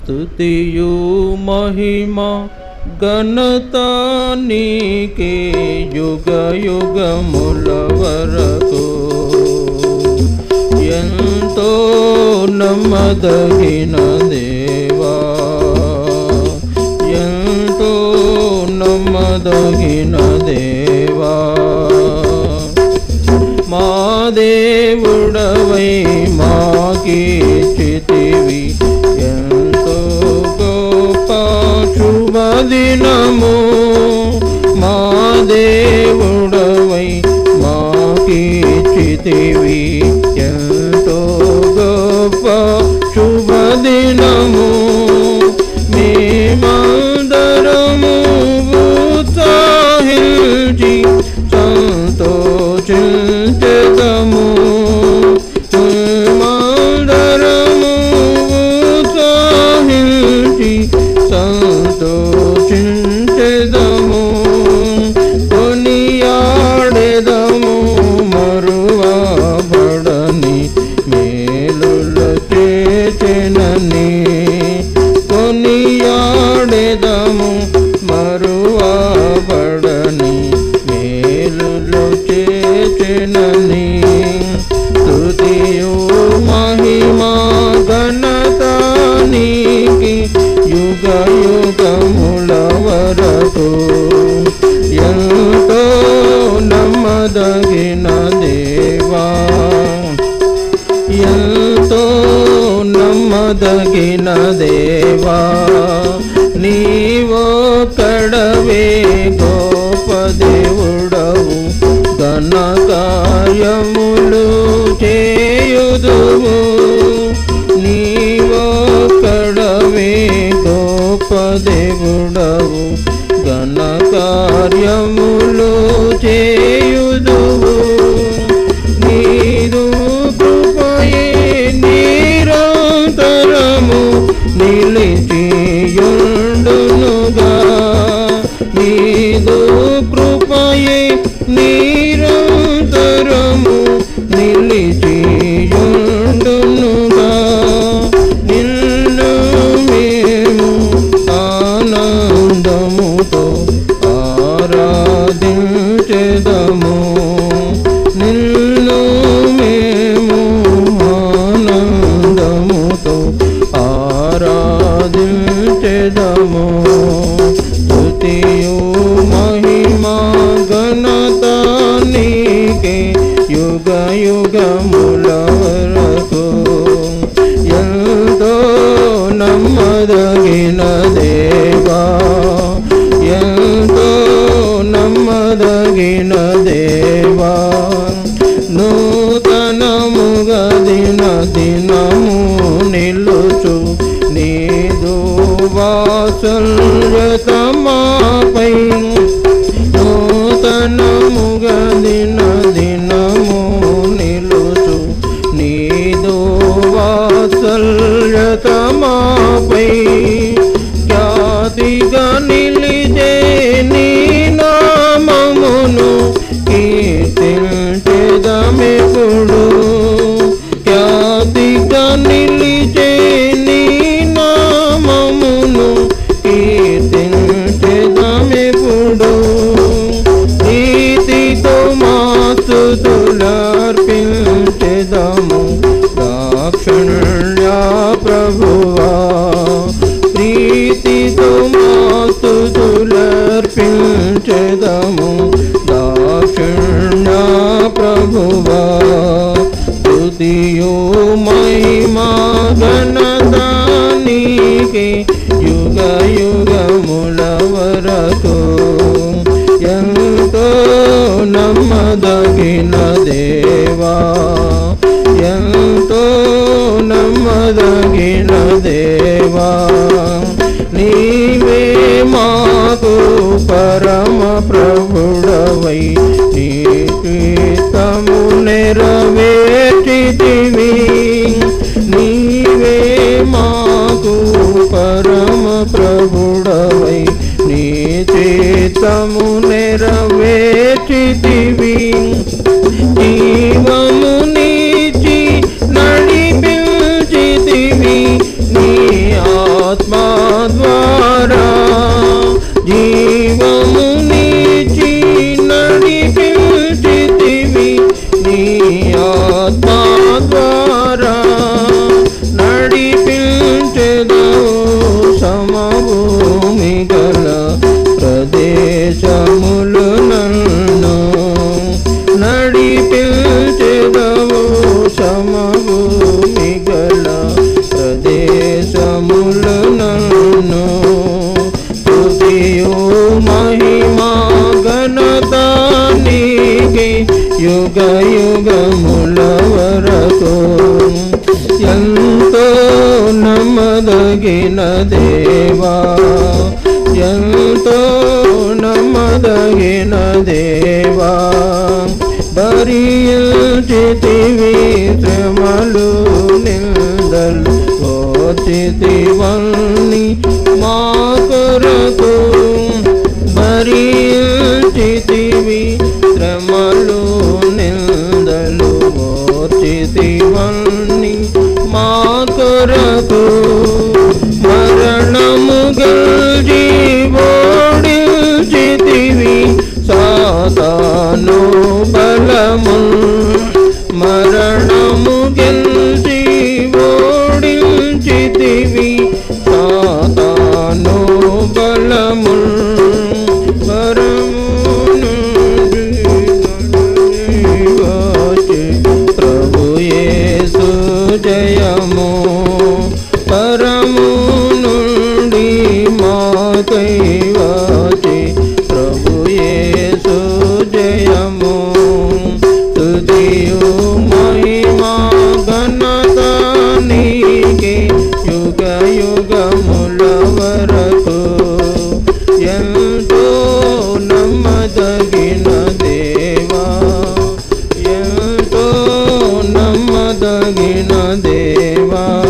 స్తుతియు మహిమ ఘనత నీకే యుగ యుగముల వరకు. ఎంతో నమ్మదగిన దేవా, ఎంతో నమ్మదగిన దేవా, మా దేవుడవై మాకీర్చితివి ఎంతో గొప్ప శుభదినము. మా దేవుడవై మాకీర్చితివి ఎంతో గొప్ప శుభదినము. మేమందరము ఉత్సాహించి సంతోషించెదము. మేమందరము ఉత్సాహించి సంతోషించెదము. కొనియాడెదము మరువబడని మేలుల చేచెనని. కొనియాడెదము మరువబడని మేలులు చేచెనని. స్తుతియు మహిమ ఘనత నీకే యుగ యుగముల వరకు. ఎంతో నమ్మదగిన దేవా, ఎంతో నమ్మదగిన దేవా, నీవొక్కడవే గొప్ప దేవుడవు. ఘన కార్యములు చేయుదువు. నీవొక్కడవే గొప్ప దేవుడవు. ఘన కార్యములు చేయుదువు. నీదు కృపయే నిరంతరము నిలిచియుండునుగా. నీదు కృపయే నిరంతరము నిలిచియుండునుగా. నిన్ను మేము ఆనందముతో ఆరాధించెదము. నిన్ను మేము ఆనందముతో ఆరాధించెదము. స్తుతియు మహిమ ఘనత నీకే యుగ యుగముల వరకు. ఎంతో నమ్మదగిన దేవా, ఎంతో నమ్మదగిన దేవా, నూతనముగా దిన దినము నిలుచు నీదు వాత్సల్యతమాపై. నూతనముగా దిన దినము నిలుచు నీదు వాత్సల్యతమాపై. ఖ్యాతిగా నిలిచే నీ నామమును కీర్తించెదమెప్పుడు. ఖ్యాతిగా నిలిచే నీ నామమును కీర్తించెదమెప్పుడు. ప్రీతితో మా స్తుతులర్పించెదము దాక్షిణ్య ప్రభువా. ప్రీతితో మా స్తుతులర్పించెదము దాక్షిణ్య ప్రభువా. స్తుతియు మహిమ ఘనత నీకే యుగ యుగముల వరకు. ఎంతో నమ్మదగిన దేవా, ఎంతో నమ్మదగిన దేవా, నీవే మాకు పరమ ప్రభుడవై నీ చిత్తము నెరవేర్చితివి. నీవే మాకు పరమ ప్రభుడవై నీ చిత్తము నెరవేర్చితివి. జీవము నీచి నడిపించితివి నీ నమ్మదగిన దేవా ఎంతో నమ్మదగిన దేవా భరించితివి శ్రమలు నిందలు ఓర్చితివన్నీ మా కొరకు భరించితివి శ్రమలు నిందలు ఓర్చితివన్నీ మా కొరకు మరణము గెలిచి ఓడించితివి సాతాను బలము మరణము గెలిచి ఓడించితివి సాతాను బలము ప్రభు యేసు జయము పరము నుండి మాకై వచ్చి ప్రభు యేసు జయము స్తుతియు మహిమా ఘనత నీకే యుగ యుగముల వరకు ఎంతో నమ్మదగిన దేవా ఎంతో నమ్మదగిన దేవా